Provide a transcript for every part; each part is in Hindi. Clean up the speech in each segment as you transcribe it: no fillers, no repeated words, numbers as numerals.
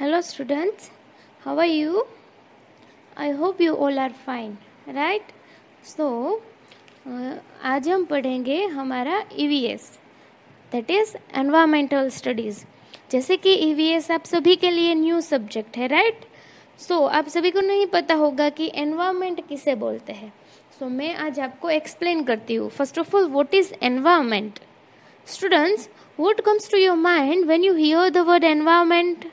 Hello students, how are you? I hope you all are fine, right? So, आज हम पढ़ेंगे हमारा EVS, that is Environmental Studies। जैसे कि EVS आप सभी के लिए न्यू सब्जेक्ट है, राइट? सो आप सभी को नहीं पता होगा कि एनवायरमेंट किसे बोलते हैं। सो मैं आज आपको एक्सप्लेन करती हूँ। First of all, what is environment? Students, what comes to your mind when you hear the word environment?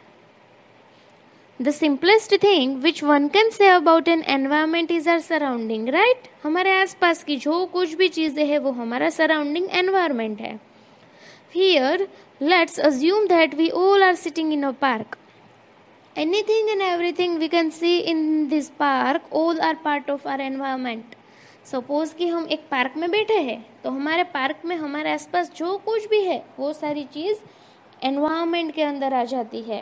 The simplest thing which one can say about an environment is our surrounding, right? हमारे आसपास की जो कुछ भी चीज़ें हैं वो हमारा surrounding environment है। Here, let's assume that we all are sitting in a park. Anything and everything we can see in this park all are part of our environment. Suppose कि हम एक पार्क में बैठे हैं तो हमारे पार्क में हमारे आसपास जो कुछ भी है वो सारी चीज़ environment के अंदर आ जाती है।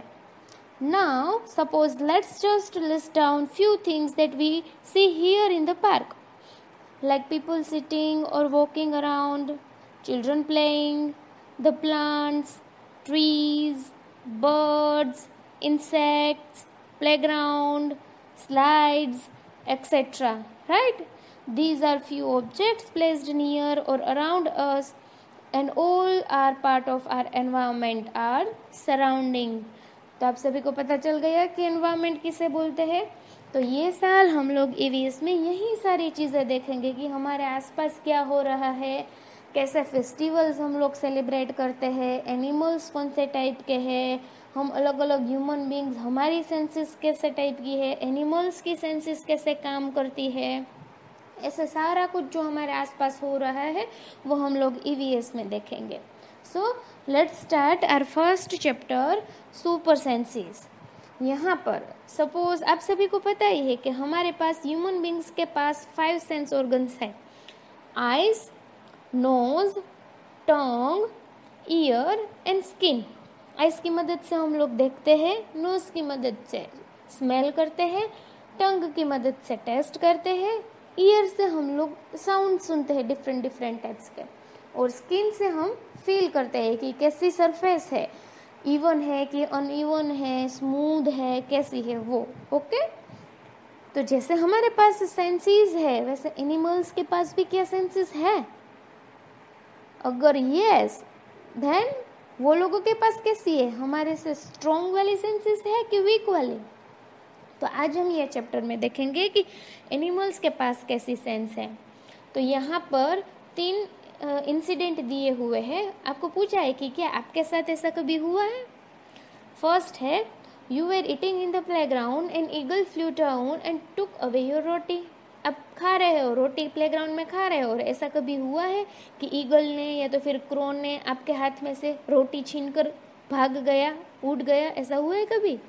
Now, suppose let's just list down few things that we see here in the park, like people sitting or walking around, children playing, the plants, trees, birds, insects, playground, slides, etc. Right? These are few objects placed near or around us, and all are part of our environment, our surrounding. तो आप सभी को पता चल गया कि एनवायरनमेंट किसे बोलते हैं। तो ये साल हम लोग ईवीएस में यही सारी चीज़ें देखेंगे कि हमारे आसपास क्या हो रहा है, कैसे फेस्टिवल्स हम लोग सेलिब्रेट करते हैं, एनिमल्स कौन से टाइप के हैं, हम अलग अलग ह्यूमन बींग्स, हमारी सेंसेस कैसे टाइप की है, एनिमल्स की सेंसेस कैसे काम करती है, ऐसे सारा कुछ जो हमारे आसपास हो रहा है वो हम लोग ईवीएस में देखेंगे। So let's start our first chapter, super senses. यहाँ पर सपोज आप सभी को पता ही है कि हमारे पास ह्यूमन बींग्स के पास 5 सेंस ऑर्गन्स है। Eyes, nose, tongue, ear and skin. Eyes की मदद से हम लोग देखते हैं, नोज की मदद से स्मेल करते हैं, टंग की मदद से टेस्ट करते हैं, ईयर से हम लोग साउंड सुनते हैं डिफरेंट टाइप्स के, और स्किन से हम फील करते हैं कि कैसी सरफेस है, इवन है कि अनइवन है, स्मूथ है, कैसी है वो। ओके, तो जैसे हमारे पास सेंसेस है वैसे एनिमल्स के पास भी क्या सेंसेस है? अगर यस, देन वो लोगों के पास कैसी है? हमारे से स्ट्रॉन्ग वाली सेंसेस है कि वीक वाली? तो आज हम ये चैप्टर में देखेंगे कि एनिमल्स के पास कैसी सेंस है। तो यहाँ पर 3 इंसिडेंट दिए हुए हैं। आपको पूछा है कि क्या आपके साथ ऐसा कभी हुआ है? फर्स्ट है, you were eating in the playground and eagle flew down and took away your roti. आप खा रहे हो रोटी, प्लेग्राउंड में खा रहे हो, और ऐसा कभी हुआ है कि ईगल ने या तो फिर क्रोन ने आपके हाथ में से रोटी छीनकर भाग गया, उड़ गया? ऐसा हुआ है कभी?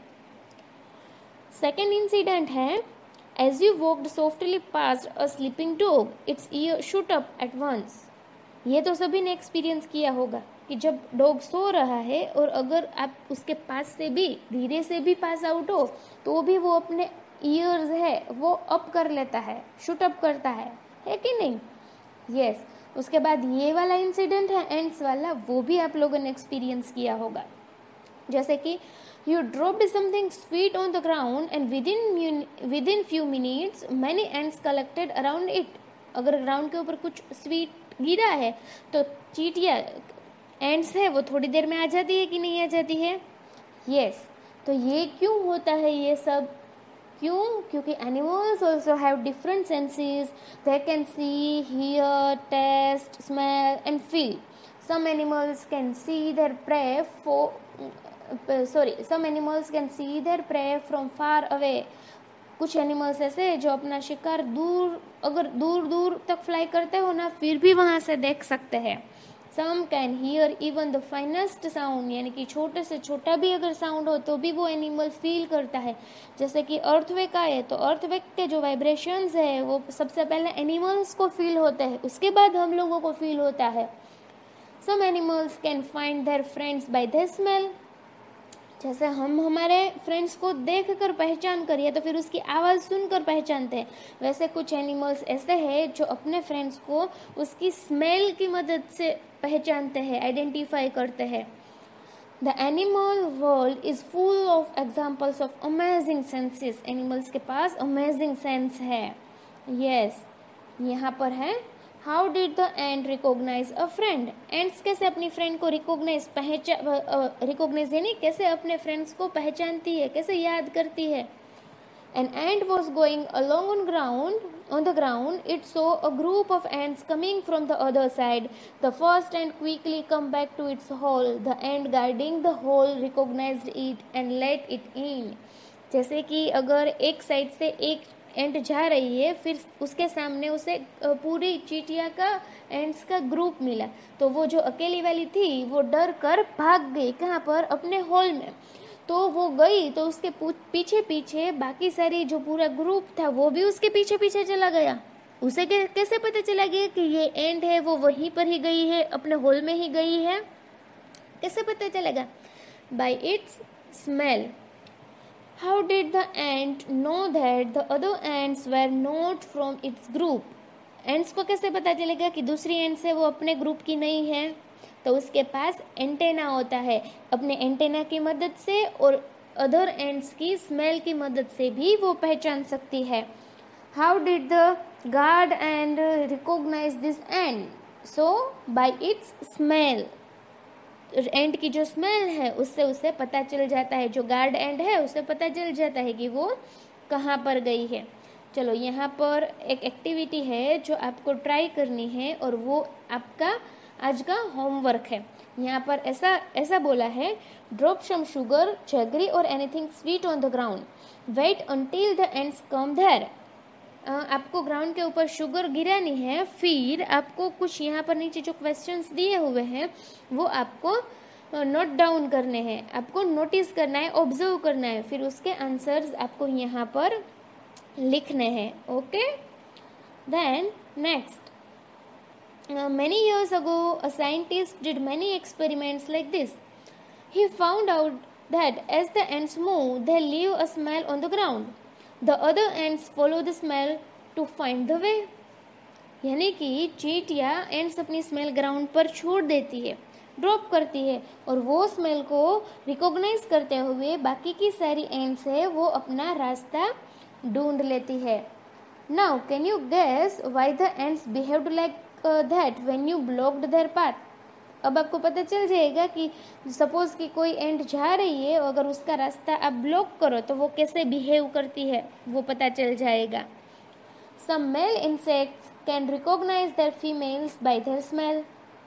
सेकेंड इंसिडेंट है, as you walked softly past a sleeping dog, its ear shoot up at once. ये तो सभी ने एक्सपीरियंस किया होगा कि जब डॉग सो रहा है और अगर आप उसके पास से भी धीरे से भी पास आउट हो तो भी वो अपने ईयर्स है वो अप कर लेता है, शूट अप करता है कि नहीं? यस। उसके बाद ये वाला इंसिडेंट है एंड्स वाला, वो भी आप लोगों ने एक्सपीरियंस किया होगा। जैसे कि you dropped something sweet on the ground and within few minutes many ants collected around it। अगर ग्राउंड के ऊपर कुछ स्वीट गिरा है तो चींटियाँ, एंड्स है, वो थोड़ी देर में आ जाती है कि नहीं आ जाती है? यस। तो ये क्यों होता है ये सब? क्यों? क्योंकि animals also have different senses, they can see, hear, taste, smell and feel. Some animals can see their prey from far away। कुछ एनिमल्स ऐसे हैं जो अपना शिकार दूर तक फ्लाई करते हो ना, फिर भी वहाँ से देख सकते हैं। Some can hear even the finest sound, यानी कि छोटे से छोटा भी अगर साउंड हो तो भी वो एनिमल फील करता है। जैसे कि अर्थवेक आए तो अर्थवेक के जो वाइब्रेशंस है वो सबसे पहले एनिमल्स को फील होते हैं, उसके बाद हम लोगों को फील होता है। Some animals can find their friends by their smell। जैसे हम हमारे फ्रेंड्स को देख कर पहचान कर या तो फिर उसकी आवाज़ सुनकर पहचानते हैं, वैसे कुछ एनिमल्स ऐसे हैं जो अपने फ्रेंड्स को उसकी स्मेल की मदद से पहचानते हैं, आइडेंटिफाई करते हैं। The animal world is full of examples of amazing senses. Animals के पास अमेजिंग सेंस है. यस, यहाँ पर है how did the ant recognise a friend. Ants कैसे अपनी फ्रेंड को रिकॉग्नाइज यानी कैसे अपने फ्रेंड्स को पहचानती है, कैसे याद करती है. An ant was going along on the ground. It saw a group of ants coming from the other side. The first ant quickly come back to its hole. The ant guarding the hole recognized it and let it in. जैसे कि अगर एक साइड से एक एंट जा रही है, फिर उसके सामने उसे पूरी चींटियां का एंट्स का ग्रुप मिला, तो वो जो अकेली वाली थी वो डर कर भाग गई. कहाँ पर? अपने हॉल में. तो वो गई तो उसके पीछे पीछे बाकी सारी जो पूरा ग्रुप था वो भी उसके पीछे पीछे चला गया. उसे कैसे पता चला गया कि ये एंट है वो वहीं पर ही गई है, अपने होल में ही गई है? कैसे पता चलेगा? By its smell. How did the ant know that the other ants were not from its group. Ants को कैसे पता चलेगा कि दूसरी एंट्स है वो अपने ग्रुप की नहीं है? तो उसके पास एंटेना होता है. अपने एंटेना की मदद से और अदर एंड्स की स्मेल की मदद से भी वो पहचान सकती है. How did the guard ant recognise this ant. So by its smell. Ant की जो स्मेल है उससे उसे पता चल जाता है, जो गार्ड एंड है उसे पता चल जाता है कि वो कहाँ पर गई है. चलो, यहाँ पर एक एक्टिविटी है जो आपको ट्राई करनी है और वो आपका आज का होमवर्क है. यहाँ पर ऐसा बोला है, ड्रॉप सम शुगर, जैगरी और anything sweet on the ground. Wait until the ants come there. आपको ग्राउंड के ऊपर शुगर गिरानी है, फिर आपको कुछ यहाँ पर नीचे जो क्वेश्चंस दिए हुए हैं वो आपको नोट डाउन करने हैं, आपको नोटिस करना है, ऑब्जर्व करना है, फिर उसके आंसर्स आपको यहाँ पर लिखने हैं. Okay, then next. Many years ago, a scientist did many experiments like this. He found out that as the ants move, they leave a smell on the ground. The other ants follow the smell to find the way. यानी कि चींटियां एंट्स अपनी स्मेल ग्राउंड पर छोड़ देती है, ड्रॉप करती है, और वो स्मेल को रिकॉग्नाइज करते हुए बाकी की सारी एंट्स है वो अपना रास्ता ढूंढ लेती है. Now, can you guess why the ants behaved like that when you blocked their path? अब आपको पता चल जाएगा कि सपोज कि कोई एंट जा रही है, अगर उसका रास्ता आप ब्लॉक करो तो वो कैसे बिहेव करती है वो पता चल जाएगा. Some male insects can recognize their females by their smell.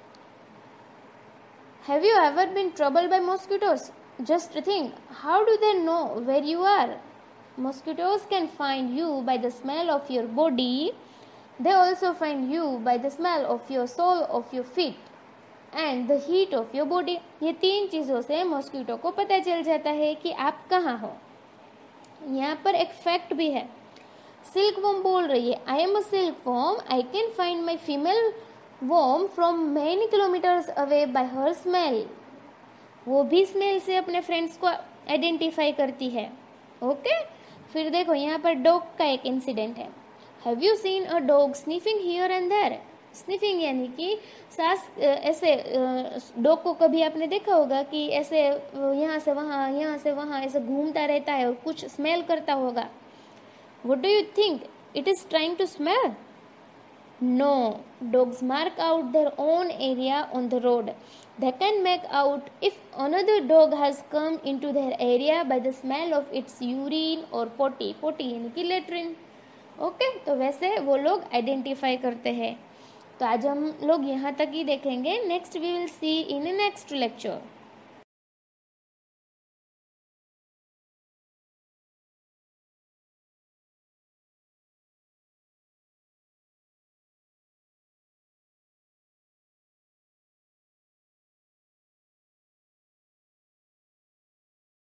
Have you ever been troubled by mosquitoes? Just think, how do they know where you are? Mosquitoes can find you by the smell of your body. They also find you by the smell of your sole of your feet and the heat of your body. ये 3 चीज़ों से मॉस्किटो को पता चल जाता है कि आप कहाँ हो. यहाँ पर एक फैक्ट भी है. सिल्क वॉर्म बोल रही है, I am a silk worm, I can find my female worm from many kilometres away by her smell. वो भी स्मेल से अपने फ्रेंड्स को आइडेंटिफाई करती है. ओके, फिर देखो यहाँ पर डॉग का एक इंसिडेंट है. Have you seen a dog sniffing here and there. Sniffing यानी कि सांस, ऐसे डॉग को कभी आपने देखा होगा कि ऐसे यहाँ से वहाँ ऐसे घूमता रहता है और कुछ स्मेल करता होगा. What do you think it is trying to smell? No, dogs mark out their own area on the road. They can make out if another dog has come into their area by the smell of its urine or potty. Potty यानी कि लेट्रिन. ओके, तो वैसे वो लोग आइडेंटिफाई करते हैं. तो आज हम लोग यहाँ तक ही देखेंगे. Next we will see in next lecture.